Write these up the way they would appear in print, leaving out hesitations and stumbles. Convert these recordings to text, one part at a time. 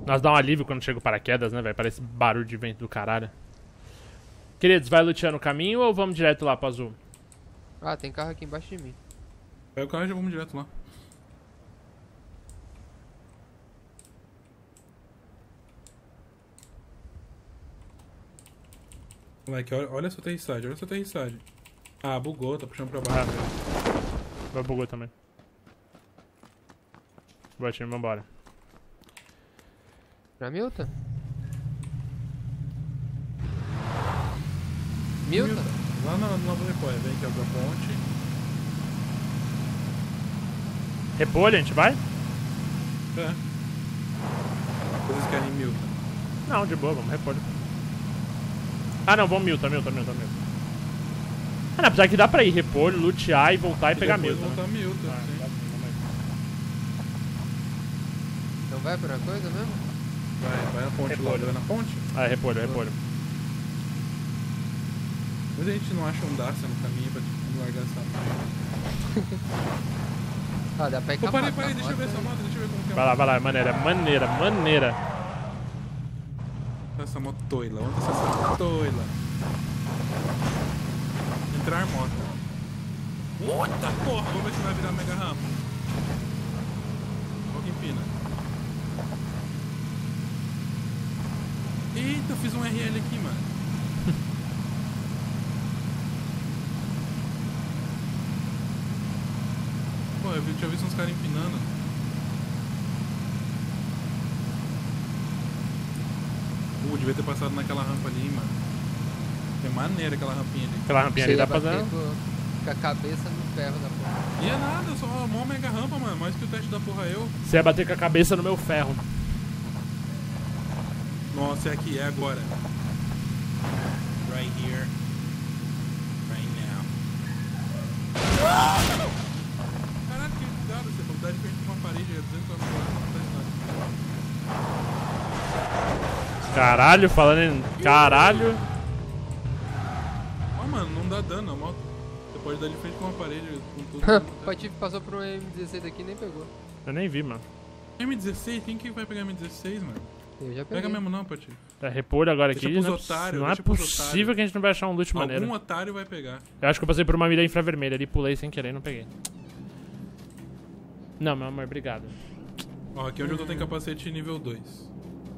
Nós dá um alívio quando chega o paraquedas, né, velho? Parece barulho de vento do caralho. Queridos, vai luteando o caminho ou vamos direto lá pro azul? Ah, tem carro aqui embaixo de mim. Pega o carro e já vamos direto lá. Moleque, olha a sua aterrissagem, olha a sua aterrissagem. Ah, bugou, tá puxando pra baixo. Vai bugou também. Boa, time, vambora. Pra Milton? Milton? Lá na Nova Repóia, vem aqui abrir a ponte. Repolho, a gente vai? É. Vocês querem Milton? Não, de boa, vamos repolho. Ah, não, vamos Milton. Ah, não, apesar que dá pra ir repolho, lutear e voltar e pegar Milton. Voltar Milton, sim. Não vai pra coisa mesmo? Vai na ponte Repolho. logo, vai na ponte? Ah, repolho. Mas a gente não acha um Dacia no caminho pra largar essa moto. Ah, dá pra ir com a Parei, moto, deixa eu ver essa moto, deixa eu ver como que é. Vai lá, é maneira. Essa moto toila, onde essa moto toila? Entrar moto. Puta porra, vamos ver se vai virar mega rampa. Olha que empina. Eita, eu fiz um RL aqui, mano. Pô, eu tinha visto uns caras empinando. Devia ter passado naquela rampa ali, mano. É maneira aquela rampinha ali. Aquela rampinha ali dá pra fazer. Com a cabeça no ferro da porra. E é nada, só uma mega rampa, mano. Mais que o teste da porra eu. Você ia bater com a cabeça no meu ferro. Nossa, é aqui, é agora. Right here. Right now. Caralho, que cuidado, você pode dar de frente com uma parede, é 200 km/h, não acontece nada. Caralho, falando em... Caralho. Ó, mano, não dá dano a moto. Você pode dar de frente com uma parede, com tudo. O Patife passou por um M16 aqui e nem pegou. Eu nem vi, mano. M16? Quem que vai pegar M16, mano? Eu já peguei. Pega mesmo não, Patife. É repolho agora Deixa aqui. pros otários, Não é deixa pros possível otários. que a gente não vai achar um loot maneiro. Algum otário vai pegar. Eu acho que eu passei por uma milha infravermelha ali, pulei sem querer e não peguei. Não, meu amor, obrigado. Ó, aqui onde eu tô tem capacete nível 2.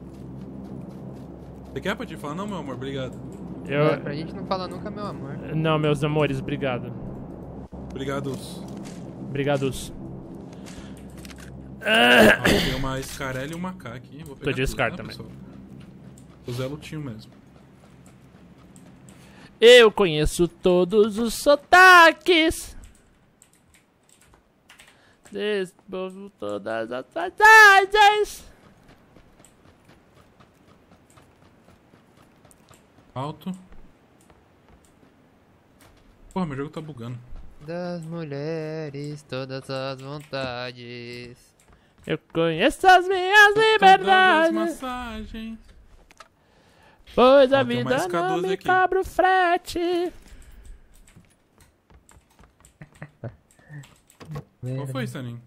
Você quer, Patife? Falar não, meu amor, obrigado. É, pra gente não falar nunca, meu amor. Não, meus amores, obrigado. Obrigados. Obrigados. Ó, tem uma Scarella e uma K aqui. Vou pegar Tô de tudo, Scar né, também. pessoal? O Zé Lutinho mesmo. Eu conheço todos os sotaques. Desenvolvo todas as passagens. Alto. Porra, meu jogo tá bugando. Das mulheres, todas as vontades. Eu conheço as minhas Todas as liberdades. massagens. Pois a Ó, tem uma vida não SK12 me aqui. cobra o frete. Qual foi, Saninho?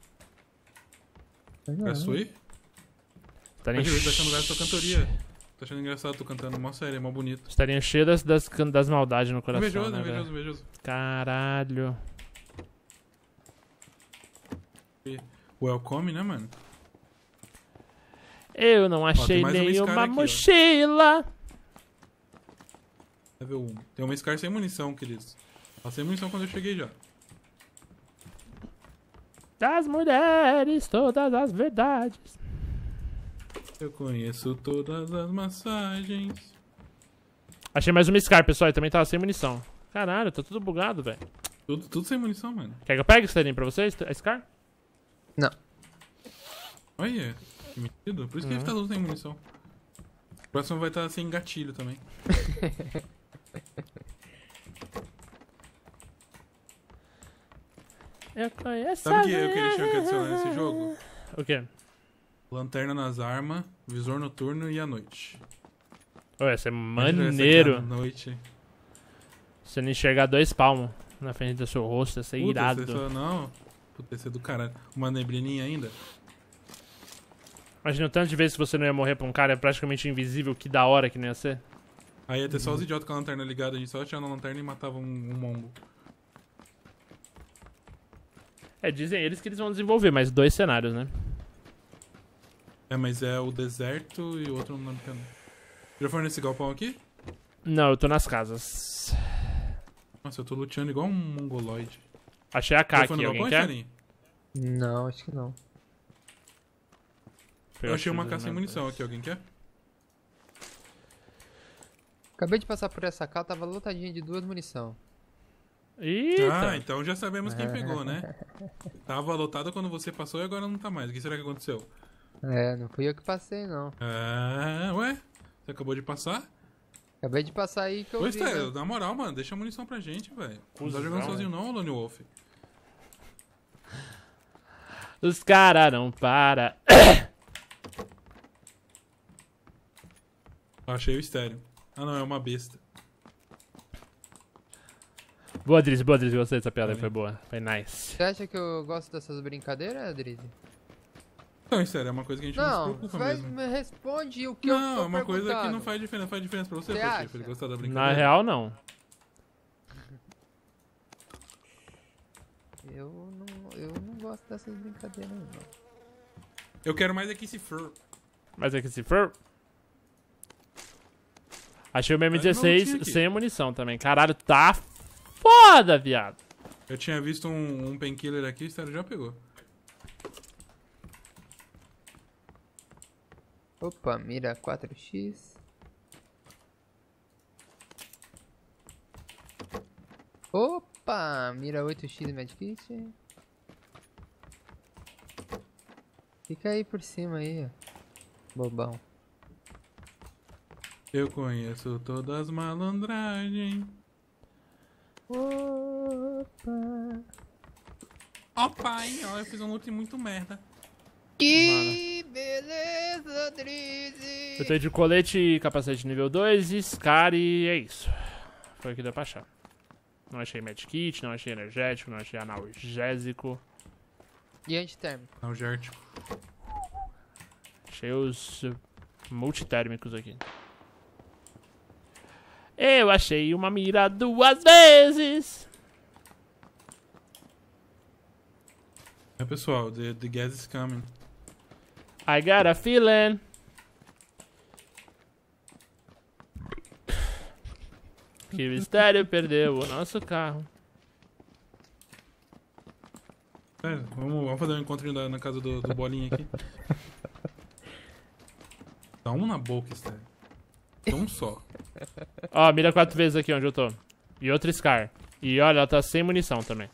É sua aí? Estaria Tá achando graça da tua cantoria. Tô achando engraçado, tô cantando mó sério, mó bonito. cheio das maldades no coração. Invejoso, né, velho? invejoso. Caralho. Welcome, né, mano? Eu não achei mais uma nenhuma Scar aqui, ó. mochila. Level 1. Tem uma Scar sem munição, queridos. Ela sem munição quando eu cheguei já. Das mulheres, todas as verdades. Eu conheço todas as massagens. Achei mais uma Scar, pessoal. E também tava sem munição. Caralho, tá tudo bugado, velho. Tudo sem munição, mano. Quer que eu pegue, Sterling, pra vocês? A Scar? Não. Olha, que metido. Por isso que ele tá tudo sem munição. O próximo vai estar sem gatilho também. Eu conheço. Sabe o que eles tinham que adicionar nesse jogo? O quê? Lanterna nas armas, visor noturno e à noite. Ué, isso é Imagina essa aqui maneiro. à noite. Você não enxergar 2 palmos na frente do seu rosto, ia ser Puta, irado. Não. Puta, esse é do caralho. Uma neblininha ainda. Imagina o tanto de vezes que você não ia morrer pra um cara praticamente invisível, que da hora que não ia ser. Aí ia ter só os idiotas com a lanterna ligada, a gente só atirava na lanterna e matava um mongo. É, dizem eles que eles vão desenvolver mais 2 cenários, né? É, mas é o deserto e o outro não lembro. Já foi nesse galpão aqui? Não, eu tô nas casas. Nossa, eu tô luteando igual um mongoloide. Achei a K Já aqui, foi no alguém galpão, quer? Stanley? Não, acho que não. Eu achei uma caça em munição aqui, alguém quer? Acabei de passar por essa cal, tava lotadinha de 2 munição. Eita! Ah, então já sabemos quem pegou, né? Tava lotado quando você passou e agora não tá mais. O que será que aconteceu? É, não fui eu que passei, não. Ah, ué? Você acabou de passar? Acabei de passar aí que eu Ô, vi, né? Stélio, na moral, mano, deixa a munição pra gente, velho. Não tá Cusão, jogando sozinho não, Lone Wolf. Os caras não param. Achei o estéreo. Ah não, é uma besta. Boa, Drizzy, gostei dessa piada, Valeu. foi boa. Foi nice. Você acha que eu gosto dessas brincadeiras, Drizzy? Não, estéreo, é uma coisa que a gente não, Não, se preocupa vai, mesmo. me responde o que eu Não, tô é uma coisa que não perguntando. faz diferença. Faz diferença pra você, Você Patife, ele acha? gostar da Na brincadeira. real, não. Eu não gosto dessas brincadeiras, não. Eu quero mais aqui esse fur. Mas é que se for... Achei o Mas não tinha M16 aqui. sem munição também. Caralho, tá foda, viado. Eu tinha visto um painkiller aqui, o estéreo já pegou. Opa, mira 4x. Opa, mira 8x medkit. Fica aí por cima aí, ó. Bobão. Eu conheço todas as malandragens. Opa. Ó pai, ó, eu fiz um loot muito merda. Que beleza, Drizzy! Eu tô de colete e capacete nível 2, Scar e é isso. Foi o que deu pra achar. Não achei medkit, não achei energético, não achei analgésico. E antitérmico? Algértico. Achei os multitérmicos aqui. Eu achei uma mira 2 vezes. É pessoal, the gas is coming. I got a feeling. Que o mistério perdeu o nosso carro. Sério, vamos fazer um encontrinho na casa do Bolinha aqui. Dá um na boca, Estéreo. Dá um só. Ó, mira 4 vezes aqui onde eu tô. E outra Scar. E olha, ela tá sem munição também.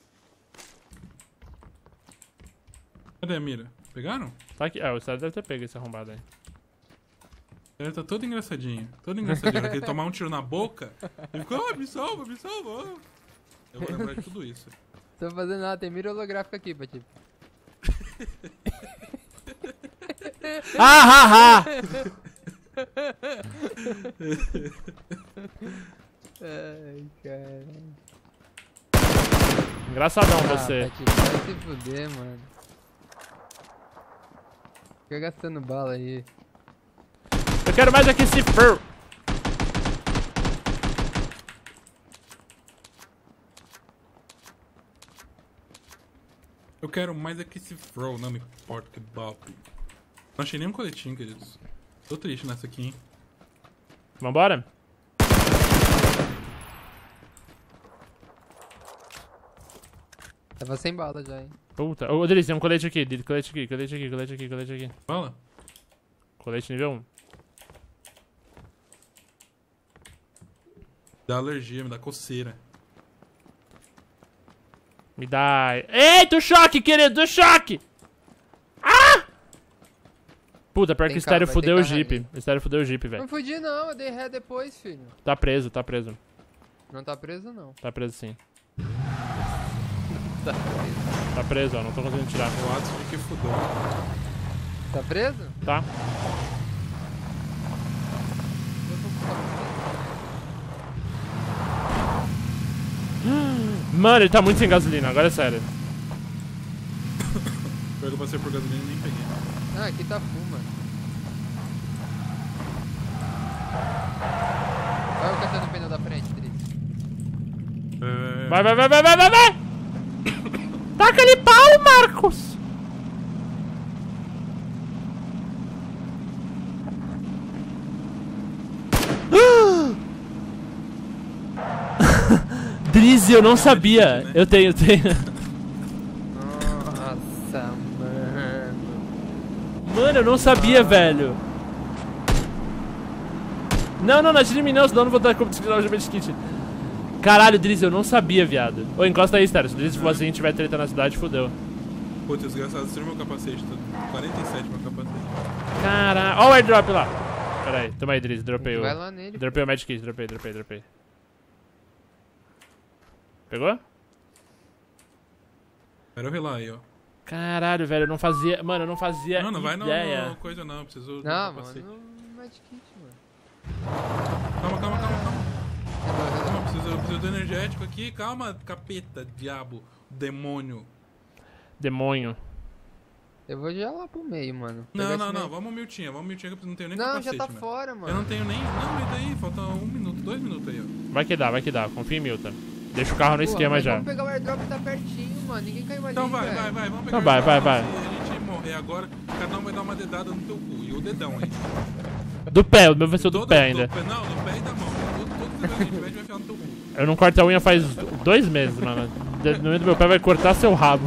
Cadê a mira? Pegaram? Tá aqui. Ah, o Estado deve ter pego esse arrombado aí. Ele tá todo engraçadinho. Todo engraçadinho. Na hora que ele tomar um tiro na boca, ele ficou, ah, me salva, me salva. Eu vou lembrar de tudo isso. Tô fazendo nada, tem mira holográfica aqui, Patife. Ah, Ai, cara. Engraçadão você. Patife, vai se fuder, mano. Fica gastando bala aí. Eu quero mais aqui esse fur. Eu quero mais é que esse throw, não me importa que bop. Não achei nenhum coletinho, queridos. Tô triste nessa aqui, hein. Vambora? Tava sem bala já, hein. Puta. Ô, Drizzy, tem um colete aqui. Colete aqui, colete aqui, colete aqui, colete aqui. Fala. Colete nível 1. Dá alergia, me dá coceira. Me dá... Eita, o choque, querido, o choque! Ah! Puta, pior Tem que o estéreo carro, vai ter fudeu o carro Jeep. ali. O estéreo fudeu o Jeep, velho. Não fudi não, eu dei ré depois, filho. Tá preso, tá preso. Não tá preso não. Tá preso sim. Tá preso. Tá preso, ó, não tô conseguindo tirar. O ato de que fudeu. Tá preso? Tá? Eu vou buscar Mano, ele tá muito sem gasolina, agora é sério. Pior que eu passei por gasolina e nem peguei. você. Ah, aqui tá full, mano. Vai, vai, vai, vai, vai, vai, vai! Taca-lhe pau, Marcos! Drizzy, eu não sabia. né? Eu tenho. Nossa, mano. Mano, eu não sabia, velho. Não, não, não atire em mim não, senão eu não vou dar como desviar o medkit. Caralho, Drizzy, eu não sabia, viado. Ô, encosta aí, Stero. Se o Drizzy for assim e tiver treta na cidade, fodeu. Putz, desgraçado, destruiu meu capacete. Tá 47 meu capacete. Caralho. Ó o airdrop lá. Pera aí, toma aí, Drizzy. Dropei o... Vai lá nele. Dropei o medkit, dropei. Pegou? Quero ver lá aí, ó. Caralho, velho, eu não fazia... Mano, eu não fazia Não, não vai ideia. no coisa não, preciso do Não, capacete. mano, no medkit, mano. Calma. Calma, preciso do energético aqui. Calma, capeta, diabo, demônio. Demônio. Eu vou já lá pro meio, mano. Não, Pegar não, esse não, meio. vamos miltinha que eu não tenho nem Não, capacete, já tá mano. fora, mano. Eu não tenho nem... Não, mas daí, falta 1 minuto, 2 minutos aí, ó. Vai que dá. Confia em Milton. Deixa o carro no Porra, esquema mas já. Vamos pegar o airdrop que tá pertinho, mano. Ninguém caiu mais Então ali, vai, velho. vamos pegar Então o vai. negócio. Se a gente morrer agora, cada um vai dar uma dedada no teu cu. E o dedão aí. Do pé, o meu vai ser do pé ainda. Não, do pé e da mão. Todo dedão que a gente tiver, a gente vai enfiar no teu cu. Eu não corto a unha faz 2 meses, mano. No meio do meu pé vai cortar seu rabo.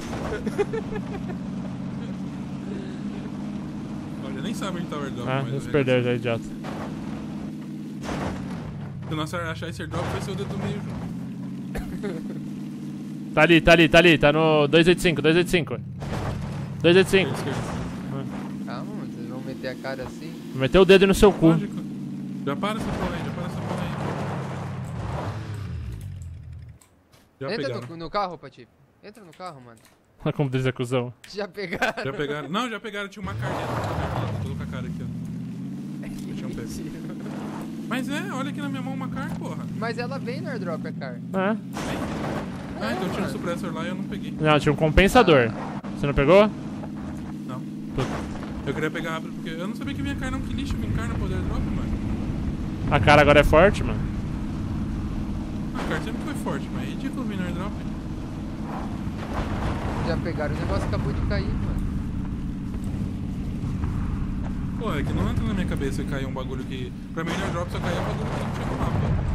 Olha, nem sabe onde tá o airdrop. Ah, mas nos eu perdeu já, idiota. Se nós achar esse airdrop, vai ser o dedo do meio junto. Tá ali. Tá no 285. 285. Esquerda. Calma, mano. Vocês vão meter a cara assim? Meteu o dedo no seu cu. Lógico. Já para essa porra aí. Já Entra pegaram. no carro, Patife. Entra no carro, mano. Olha como diz a cuzão. Já pegaram. Já pegaram. Não, já pegaram. Tinha uma cara dentro. Tô com a cara aqui, ó. Deixa eu pegar. Mas olha aqui na minha mão uma car, porra. Mas ela vem no airdrop, a car. Ah. Ah, então tinha um supressor lá e eu não peguei. Não, tinha um compensador. Você não pegou? Não. Puta. Eu queria pegar rápido porque eu não sabia que minha car não. Que lixo, minha car não poder drop, mano. A cara agora é forte, mano. A car sempre foi forte, mas é ridículo vir no airdrop. Já pegaram. O negócio acabou de cair, mano. Pô, é que não entra na minha cabeça cair um bagulho que... Pra mim no airdrop só caía bagulho que não tinha no mapa.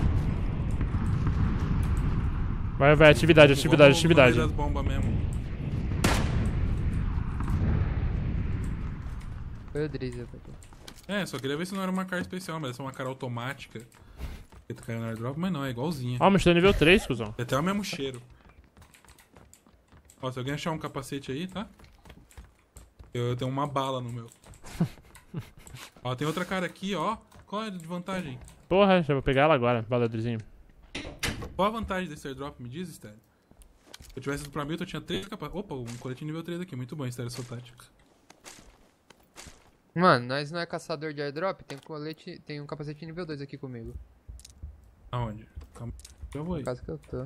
Vai, atividade. Das bombas mesmo. Foi o Drizzy, Patife. Só queria ver se não era uma car especial, mas essa é uma car automática. Que tu caiu no airdrop, mas não, é igualzinha. Ó, mas tá nível 3, cuzão. Tem até o mesmo cheiro. Ó, se alguém achar um capacete aí, tá? Eu tenho uma bala no meu. Ó, tem outra cara aqui, ó. Qual é a vantagem? Porra, já vou pegar ela agora. Valeu, Drizinho. Qual a vantagem desse airdrop? Me diz, Estéreo. Se eu tivesse ido pra mil, eu tinha 3 capacetes. Opa, um colete nível 3 aqui. Muito bom, Estéreo, sua tática. Mano, nós não é caçador de airdrop? Tem um capacete nível 2 aqui comigo. Aonde? Calma. Já vou aí. No caso que eu tô.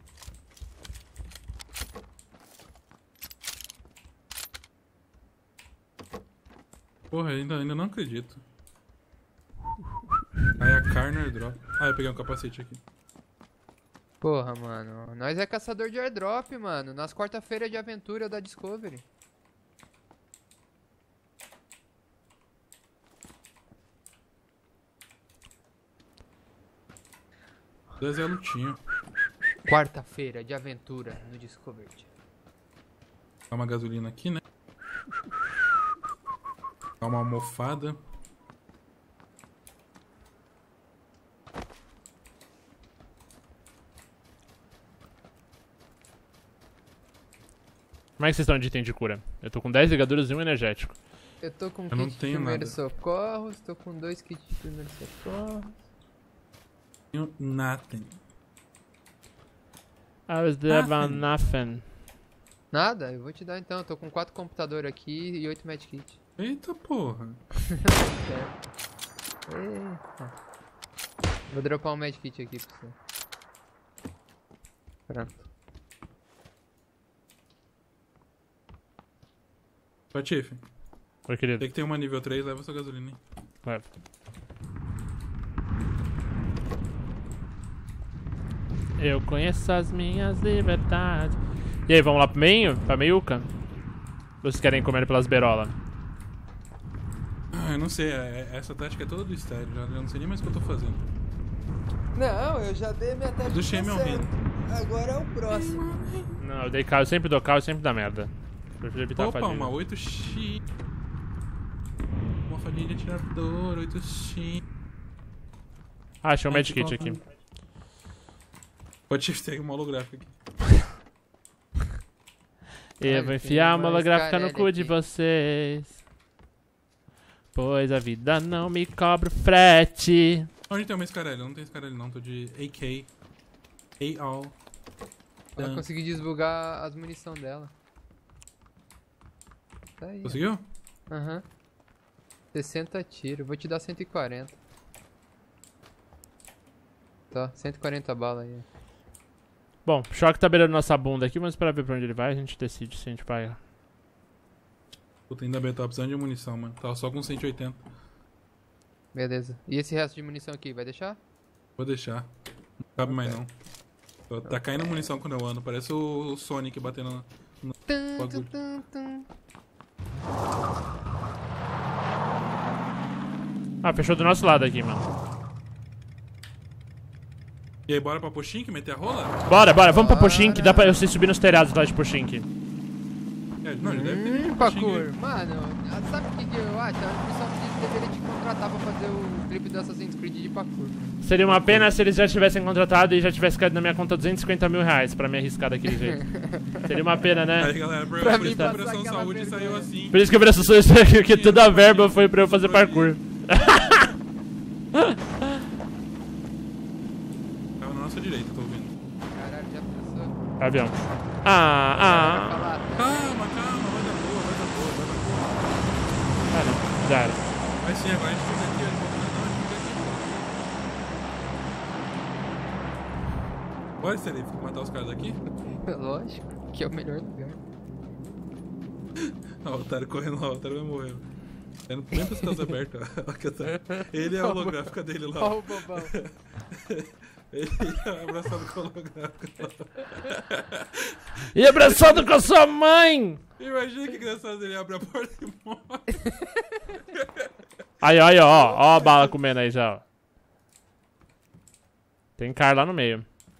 Porra, ainda não acredito. Aí a car no airdrop. Ah, eu peguei um capacete aqui. Porra, mano. Nós é caçador de airdrop, mano. Nas quarta-feiras de aventura da Discovery. Zé lutinho. Quarta-feira de aventura no Discovery. Dá uma gasolina aqui, né? Dá uma almofada. Como é que vocês estão de item de cura? Eu tô com 10 ligaduras e um energético. Eu tô com Eu não kit de tenho primeiros nada. socorros, tô com 2 kits de primeiros socorros. Tenho nothing. I was there about Nothing. nothing. Nada? Eu vou te dar então. Eu tô com 4 computadores aqui e 8 medkit. Eita porra. Eita. Vou dropar um medkit aqui pra você. Pronto. Patife, Oi, querido. tem que ter uma nível 3, leva sua gasolina, hein? Leva. Eu conheço as minhas liberdades. E aí, vamos lá pro meio? Pra meiuca? Ou vocês querem comer pelas berolas? Ah, eu não sei, essa tática é toda do estéreo, já eu não sei nem mais o que eu tô fazendo. Não, eu já dei minha tática. Do Shame ao Reino. Agora é o próximo. Não, eu dei carro, eu sempre dou carro e sempre dá merda. Prefiro evitar a Opa, fadiga. uma 8x. Uma fadinha de atirador, 8x. Ah, achei um Ai, medkit que aqui. Pode ter uma holográfica aqui. Eu vou enfiar uma uma holográfica no Scarlet cu de aqui. vocês. Pois a vida não me cobra o frete. Onde tem uma Scarelli? Eu não tenho Scarelli não, tô de AK. AL. Ela conseguiu desbugar as munição dela. Tá aí. Conseguiu? Aham. 60 tiros. Vou te dar 140. Tá, 140 balas aí. Bom, o choque tá beirando nossa bunda aqui, vamos esperar ver pra onde ele vai, a gente decide se a gente vai. Puta, ainda bem, eu tava precisando de munição, mano. Tava só com 180. Beleza. E esse resto de munição aqui, vai deixar? Vou deixar. Não cabe mais não. Tá caindo munição quando eu ando, parece o Sonic batendo no bagulho. Ah, fechou do nosso lado aqui, mano. E aí, bora pra Pochink, meter a rola? Bora, vamos pra Pochink, dá pra você subir nos telhados lá de Pochink. É, não, ele deve ter meter Pochink. Parkour. Mano, sabe o que eu acho? O pessoal deveria te contratar pra fazer o clipe do Assassin's Creed de parkour. Seria uma pena se eles já tivessem contratado e já tivesse caído na minha conta 250 mil reais pra me arriscar daquele jeito. Seria uma pena, né? Aí, galera, por Pra por mim isso que a passar Operação aquela Saúde vergonha. saiu assim. Por isso que eu preço sou isso que toda a verba foi pra eu fazer parkour. Tava na nossa direita, tô ouvindo. Caralho, já pensou? Avião. Vai Ah. falar, Calma, vai dar boa, vai dar boa, vai dar boa. Ah, não. Já era. Vai sim, agora a gente fica aqui, a gente fica aqui. Bora, Serif, matar os caras aqui? Lógico, que é o melhor lugar. Ó, o otário correndo lá, o otário vai morrer. É no primeiro das casas abertas, ó. Que tá. Ele é a holográfica dele lá. Ó o bobão. Ele é abraçado com a holográfica lá. E abraçado com a sua mãe! Imagina que engraçado, ele abre a porta e morre. Aí, ó a bala comendo aí já, ó. Tem cara lá no meio.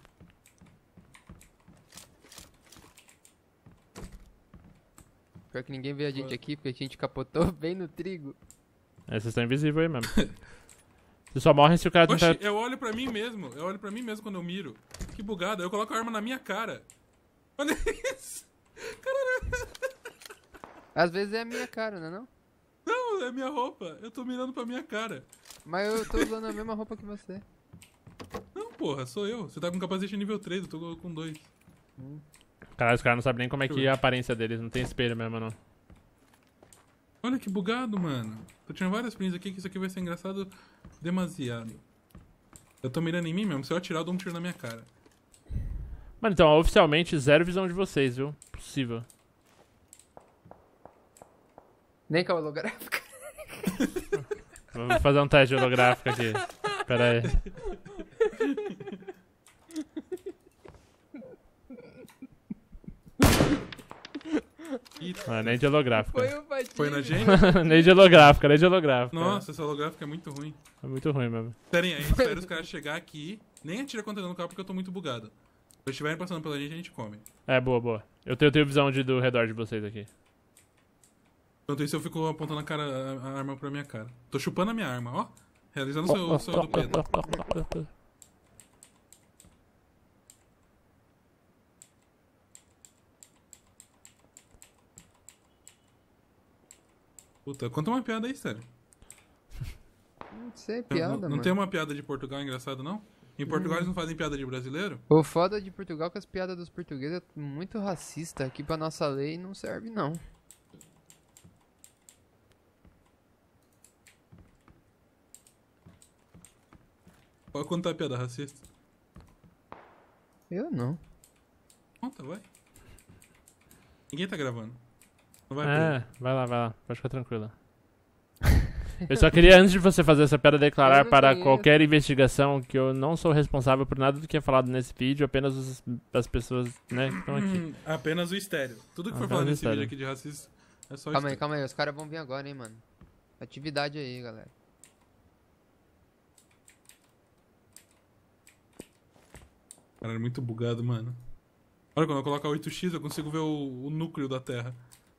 Pior que ninguém vê a gente aqui, porque a gente capotou bem no trigo. Vocês estão invisíveis aí mesmo. Vocês só morrem se o cara tentar... Oxi, eu olho pra mim mesmo quando eu miro. Que bugado, eu coloco a arma na minha cara. Olha isso. Caralho. Às vezes é a minha cara, não é não? Não, é minha roupa. Eu tô mirando pra minha cara. Mas eu tô usando a mesma roupa que você. Não, porra, sou eu. Você tá com capacete nível 3, eu tô com 2. Caralho, os caras não sabem nem como é que é a aparência deles. Não tem espelho mesmo, não. Olha que bugado, mano. Tô tirando várias prints aqui que isso aqui vai ser engraçado demasiado. Eu tô mirando em mim mesmo. Se eu atirar, eu dou um tiro na minha cara. Mano, então, oficialmente, zero visão de vocês, viu? Possível. Nem com a holográfica. Vamos fazer um teste de holográfico aqui. Pera aí. Eita. Ah, nem de holográfica. Foi o Patinho. Foi na gente? Nem de holográfica, nem de holográfica. Nossa, essa holográfica é muito ruim. É muito ruim mesmo. Esperem aí, espera os caras chegar aqui. Nem atira contra no carro porque eu tô muito bugado. Se eles estiverem passando pela gente, a gente come. É, boa. Eu tenho visão do redor de vocês aqui. Enquanto isso, eu fico apontando a arma pra minha cara. Tô chupando a minha arma, ó. Realizando o sonho do Pedro. Puta, conta uma piada aí, sério. Não sei, piada, não mano. tem uma piada de Portugal engraçado, não? Em Portugal eles não fazem piada de brasileiro? O foda de Portugal é que as piadas dos portugueses é muito racista. Aqui pra nossa lei não serve, não. Pode contar a piada racista. Eu não. Conta, vai. Ninguém tá gravando. Não vai É, vai lá. Pode ficar tranquila. Eu só queria, antes de você fazer essa piada, Eu declarar não para conheço. qualquer investigação que eu não sou responsável por nada do que é falado nesse vídeo, apenas as pessoas, né, que estão aqui. Apenas o estéreo. Tudo que for Apenas falado o nesse vídeo estéreo. aqui de racismo é só Calma aí, estéreo. calma aí. Os caras vão vir agora, hein, mano. Atividade aí, galera. Caralho, muito bugado, mano. Olha, quando eu coloco a 8x, eu consigo ver o núcleo da Terra.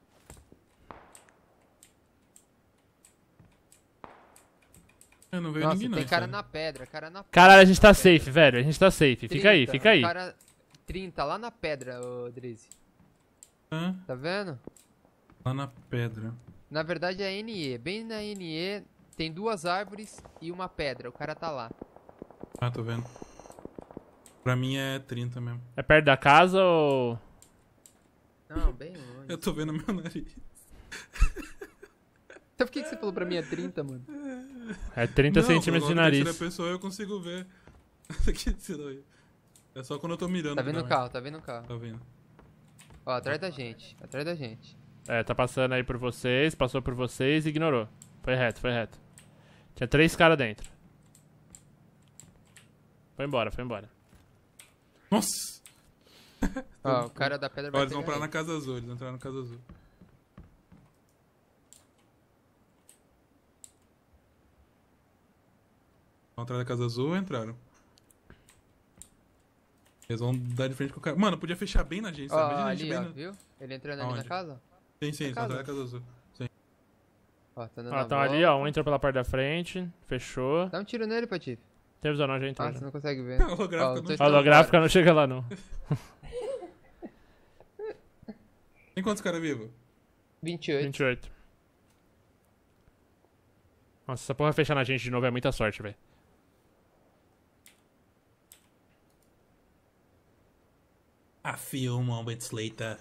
Não veio Nossa, ninguém, não. tem cara sério. na pedra, cara na pedra. Caralho, a gente tá na pedra. safe, velho. A gente tá safe. Fica aí, 30, fica aí. Cara 30 lá na pedra, ô Drizzy. Hã? Tá vendo? Lá na pedra. Na verdade é NE. Bem na NE tem 2 árvores e uma pedra. O cara tá lá. Ah, tô vendo. Pra mim é 30 mesmo. É perto da casa ou. Não, bem longe. Eu tô vendo meu nariz. Então por que você falou pra mim é 30, mano? É 30 centímetros de nariz. Se a pessoa eu consigo ver. Isso aqui, tirou aí. É só quando eu tô mirando. Tá vendo o pra carro, tá vendo o carro. Tá vendo. Ó, atrás da gente, atrás da gente. É, tá passando aí por vocês, passou por vocês e ignorou. Foi reto, foi reto. Tinha 3 caras dentro. Foi embora, foi embora. Nossa! Ó, o cara da pedra vai Ó, eles vão pegar parar na ele. Casa Azul, eles entraram na Casa Azul. Vão atrás da Casa Azul ou entraram? Eles vão dar de frente com o cara. Mano, podia fechar bem na gente, Ó, sabe? Imagina a gente ali, ó, bem viu? Ele entrando ali na Aonde? casa. Sim, sim, eles vão casa. atrás da Casa Azul. Sim. Ó, tá dando Ó, a estão volta. ali, ó. Um entrou pela parte da frente, fechou. Dá um tiro nele, Patife. Tem visão não, já entrou. Ah, já. você não consegue ver. A holográfica Ó, não tô A estando holográfica fora. não chega lá, não. Tem quantos caras vivos? 28. 28. Nossa, essa porra fechar na gente de novo é muita sorte, velho. A few moments later.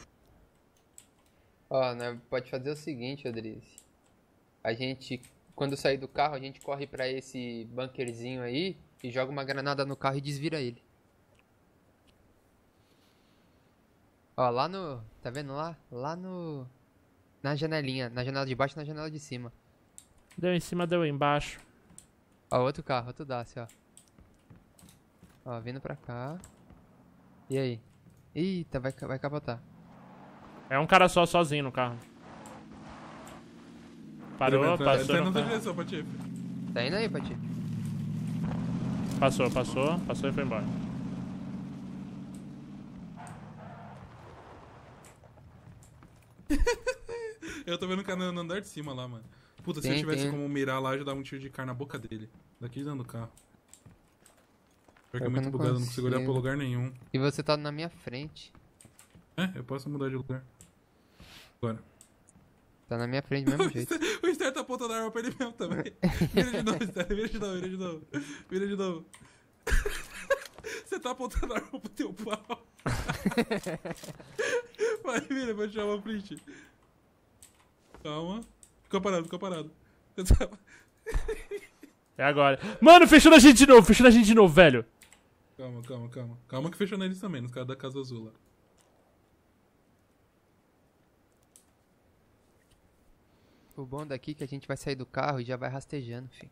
Ó, né, pode fazer o seguinte, Adrice. A gente, quando sair do carro, a gente corre pra esse bunkerzinho aí e joga uma granada no carro e desvira ele. Ó, lá no... Tá vendo lá? Lá no... Na janelinha. Na janela de baixo e na janela de cima. Deu em cima, deu embaixo. Ó, outro carro, outro Dacia, ó. Ó, vindo pra cá. E aí? Eita, vai capotar. É um cara só, sozinho no carro. Parou, Ele tá passou indo no na carro. direção, Patife. Tá indo aí, Pati? Passou e foi embora. Eu tô vendo o cara no andar de cima lá, mano. Puta, se Tem, eu tivesse tem. como mirar lá, eu já dava um tiro de carne na boca dele. Daqui dentro do carro. Pior que é Pior que eu muito não bugado, não consigo olhar pra consigo. lugar nenhum. E você tá na minha frente. É, eu posso mudar de lugar. Agora. Tá na minha frente do mesmo jeito. O Star tá apontando a arma pra ele mesmo também. Vira de novo, Star. Vira de novo, vira de novo. Vira de novo. Você tá apontando a arma pro teu pau. Vai, vira, vou tirar uma print. Calma. Ficou parado, ficou parado. Você tá- É agora. Mano, fechou na gente de novo, velho. Calma, calma, calma. Calma que fechou neles também, nos caras da Casa Azul lá. O bom daqui é que a gente vai sair do carro e já vai rastejando, filho.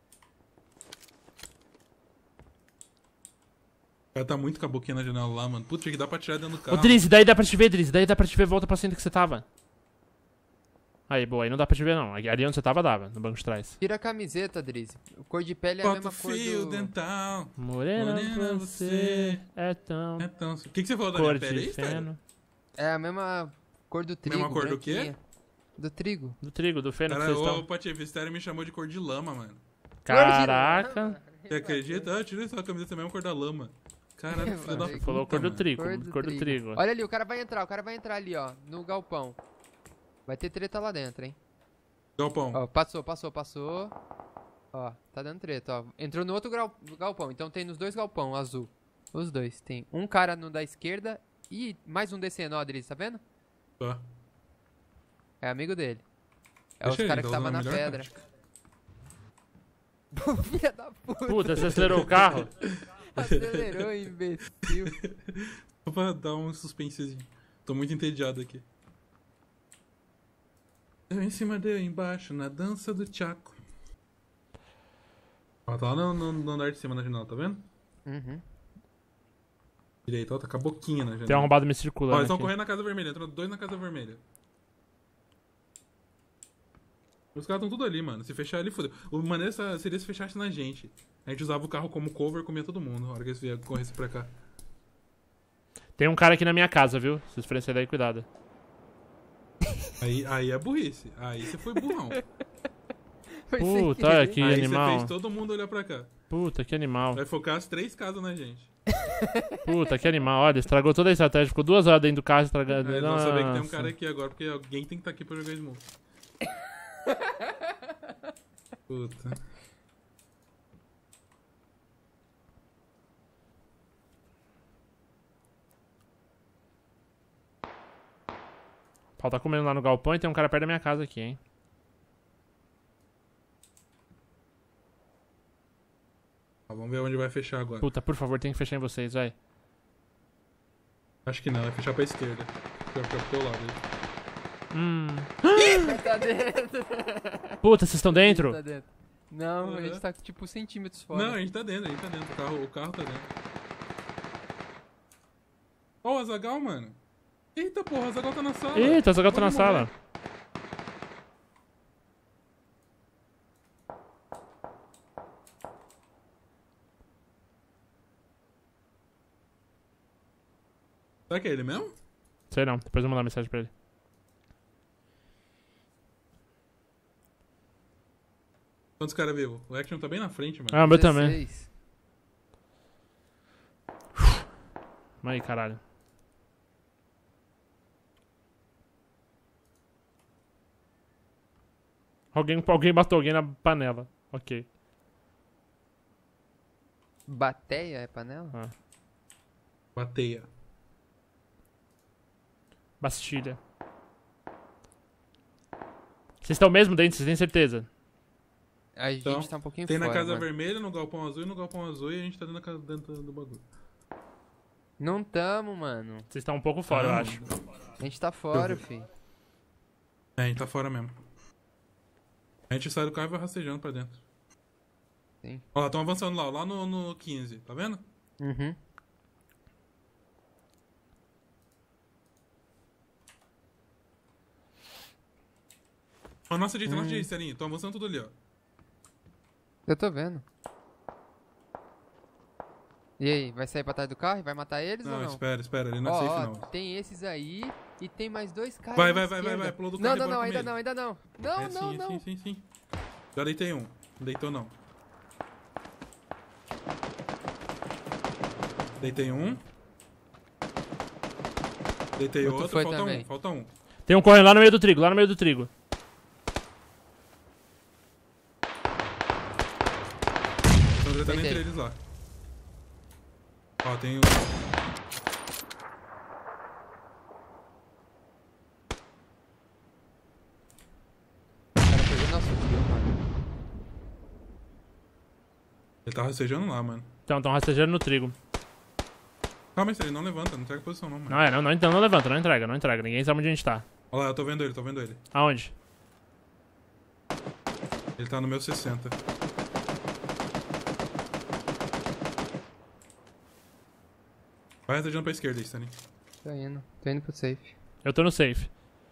O cara tá muito com a boquinha na janela lá, mano. Putz, tinha que dar pra tirar dentro do carro. Ô, Drizzy, daí dá pra te ver, Drizzy. Daí dá pra te ver, volta pra centro que você tava. Aí, boa, aí não dá pra te ver, não. Ali onde você tava, dava, no banco de trás. Tira a camiseta, Drizzy. O cor de pele é a Bota mesma cor fio do... dental. Morena, Morena, você é tão... Então, o que você falou da minha Cor pele de aí, Star? feno. É a mesma cor do trigo. Mesma cor do quê? branquinha. Do trigo. Do trigo, do feno que Cara, vocês ô, estão. Patife, esse Star me chamou de cor de lama, mano. Caraca. Você acredita? Ah, tira essa camisa também, é uma cor da lama. Caralho, filho da Você puta, Falou cor do mano. trigo, cor do trigo. Olha ali, o cara vai entrar ali, ó. No galpão. Vai ter treta lá dentro, hein. Galpão. Ó, passou. Ó, tá dando treta, ó. Entrou no outro galpão. Então tem nos dois galpão azul. Os dois. Tem um cara no da esquerda e mais um descendo, ó, Adriles, tá vendo? Tá. É amigo dele. É Deixa os caras ele, que tá tava usando na a melhor pedra. tática. Filha da puta. Puta, você acelerou o carro? Acelerou, imbecil. Só pra dar um suspensezinho. Tô muito entediado aqui. Eu em cima dele, embaixo, na dança do Chaco. Ó, tá lá no andar de cima na janela, tá vendo? Uhum. Direito, ó, tá com a boquinha na janela. Tem um arrombado me Ó, circulando eles estão aqui. correndo na casa vermelha, entrou 2 na casa vermelha. Os caras estão tudo ali, mano. Se fechar ali, fodeu. O maneiro seria se fechasse na gente. A gente usava o carro como cover e comia todo mundo. Na hora que eles corressem pra cá. Tem um cara aqui na minha casa, viu? Se vocês forem sair daí, cuidado. Aí é burrice. Aí você foi burrão. Foi sem Puta, querer. olha que Aí animal. você fez todo mundo olhar pra cá. Puta, que animal. Vai focar as 3 casas na gente. Puta, que animal. Olha, estragou toda a estratégia. Ficou 2 horas dentro do carro estragando. Aí eles vão saber que tem um Nossa. cara aqui agora, porque alguém tem que estar aqui pra jogar smoke. Puta. O pau tá comendo lá no galpão e tem um cara perto da minha casa aqui, hein. Ó, vamos ver onde vai fechar agora. Puta, por favor, tem que fechar em vocês, vai. Acho que não, vai fechar pra esquerda. Vai ficar pro teu lado aí. Tá dentro. Puta, vocês estão dentro? Tá dentro. Não, a gente tá tipo centímetros fora. Não, a gente tá dentro. O carro tá dentro. Ó, o Azaghal, mano. Eita porra, o Azaghal tá na sala. Eita, o Zagal tá na Pode morrer. sala. Será que é ele mesmo? Sei não, depois eu vou mandar mensagem pra ele. Quantos caras vivos? O Action tá bem na frente, mano. Ah, o meu também. 16. Aí, caralho. Alguém matou alguém na panela. Ok. Bateia é panela? Bateia. Bastilha. Vocês estão mesmo dentro? Vocês têm certeza? A gente Então, tá um pouquinho Tem fora. na casa mano. vermelha, no galpão azul e no galpão azul e a gente tá dentro do bagulho. Não tamo, mano. Vocês estão um pouco fora, eu Ah, acho. A gente tá fora, fi. É, a gente tá fora mesmo. A gente sai do carro e vai rastejando pra dentro. Sim. Ó, lá, tão avançando lá no 15, tá vendo? Uhum. Ó, nossa direita, Serinho. Tão avançando tudo ali, ó. Eu tô vendo. E aí, vai sair pra trás do carro e vai matar eles ou Não, não? espera, ele não é Ó, safe ó, não. tem esses aí e tem mais 2 caras. Vai, na vai, esquerda. pulou do Não, carro e não, bora não, com ainda ele. não, ainda não. Não, É, não, não. sim. Já deitei um. Não deitou não. Deitei um. Deitei Outro outro, foi falta também. um, falta um. Tem um correndo lá no meio do trigo, lá no meio do trigo. Estão tretando Deitei. entre eles lá. Ó, tem um. O cara pegou nosso kill, mano. Ele tá rastejando lá, mano. Então, estão rastejando no trigo. Calma aí, ele não levanta, não entrega posição não, mano. Não, então não levanta, não entrega. Ninguém sabe onde a gente tá. Olha lá, eu tô vendo ele. Aonde? Ele tá no meu 60. Vai rastejando pra esquerda aí, Stanley. Tô indo pro safe. Eu tô no safe.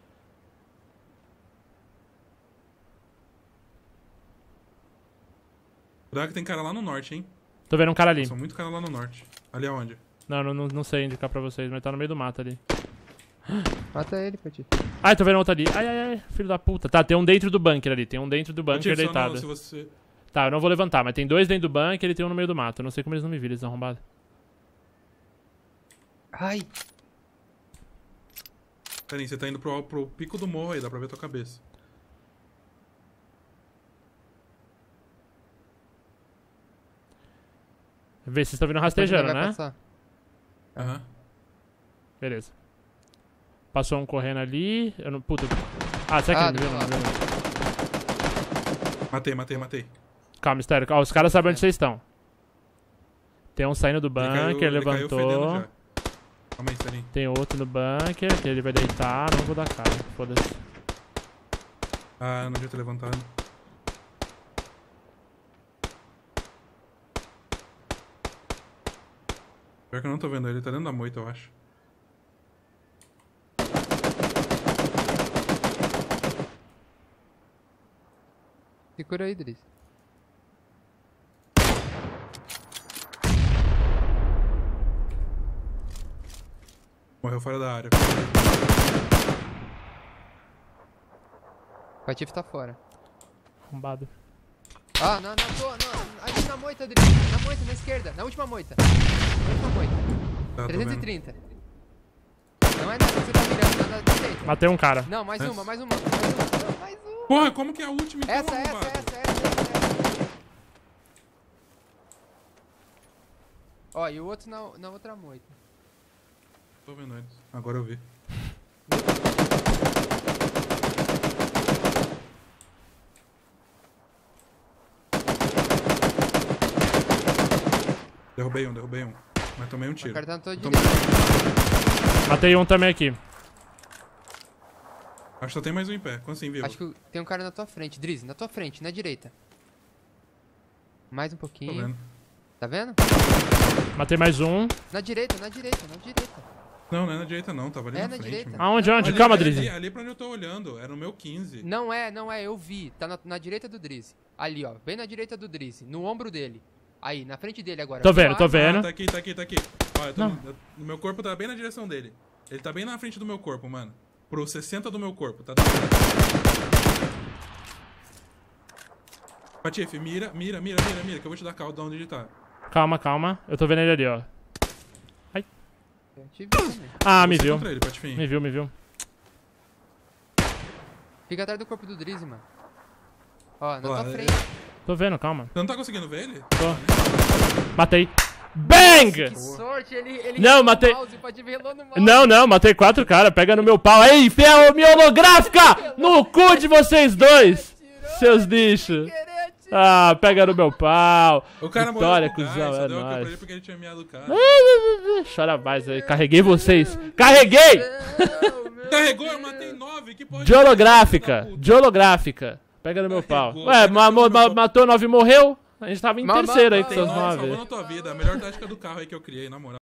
Cuidado que tem cara lá no norte, hein? Tô vendo um cara ali. São muito cara lá no norte. Ali aonde? Não sei indicar pra vocês, mas tá no meio do mato ali. Mata ele, Petit. Ai, tô vendo outro ali. Ai, filho da puta. Tá, tem um dentro do bunker ali. Tem um dentro do bunker Tiro, só deitado. não, se você... Tá, eu não vou levantar, mas tem 2 dentro do bunker e tem um no meio do mato. Eu não sei como eles não me viram, eles arrombados. Ai! Stanley, você tá indo pro pico do morro aí, dá pra ver tua cabeça. Vê, vocês estão vindo rastejando, Vai né? passar. Aham. Beleza. Passou um correndo ali. Eu não. Puta. Ah, será que ele me viu? Não, não viu, não. Matei. Calma, mistério. Ó, os caras sabem onde vocês estão. Tem um saindo do Ele caiu bunker, fedendo levantou. já. Calma aí, Stanley. Tem outro no bunker, que ele vai deitar. Não vou dar cara. Foda-se. Ah, não devia ter levantado. Pior que eu não tô vendo ele, tá dentro da moita, eu acho. Segura aí, Driz. Morreu fora da área. O Patife tá fora. Arrombado. Ah, não, ali na moita, Driz. Na moita, na esquerda. Na última moita. Na última moita. Tá, tô vendo. 330. Não é nessa que você tá mirando, tá na direita. Matei um cara. Não, mais Essa. uma, mais uma. Não, mais uma. Porra, como que é a última então, Essa. arrombado? Ó, e o outro na outra moita. Tô vendo eles. Agora eu vi. Derrubei um. Mas tomei um O tiro. cara tá na tua Eu direita. Matei um também aqui. Acho que só tem mais um em pé. Como assim, viu? Acho que tem um cara na tua frente, Driz, na tua frente, na direita. Mais um Tô pouquinho. vendo. Tá vendo? Matei mais um. Na direita. Não, não é na direita não. Tava ali É na na frente, direita. mano. Aonde? Ali, Calma, ali, Drizzy. ali pra onde eu tô olhando. Era no meu 15. Não é, eu vi. Tá na direita do Driz. Ali, ó, bem na direita do Driz, no ombro dele. Aí, na frente dele agora. Tô vendo, tô Ah, vendo. Ah, tá aqui. Olha, Não. no meu corpo tá bem na direção dele. Ele tá bem na frente do meu corpo, mano. Pro 60 do meu corpo, tá? Patife, mira, que eu vou te dar caldo de onde ele tá. Calma. Eu tô vendo ele ali, ó. Eu te vi também. Ah, me Você viu. contra ele, Patifinho. Me viu. Fica atrás do corpo do Driz, mano. Ó, na Ó, tua é- frente. Tô vendo, calma. Você não tá conseguindo ver ele? Tô. Matei. Bang! Que sorte, ele Não, relou no matei- mouse, pode ver, relou no mouse. Não, matei 4 caras. Pega no meu pau. Ei, enfia a minha holográfica no cu de vocês dois, seus lixos. Ah, pega no meu pau. O cara Vitória, morreu com o cuzão, gás, é só deu a pra nóis. ele porque ele tinha meado o cara. Chora mais aí. Carreguei vocês. Carreguei! Não, meu Carregou, eu Deus. matei 9, que pode De holográfica. Pega no meu pau. Carregou, Ué, pega no meu pau. matou 9 e morreu? A gente tava em Mas- terceiro aí com mas- seus Salvou 9. na tua vida, a melhor tática do carro aí que eu criei, na moral.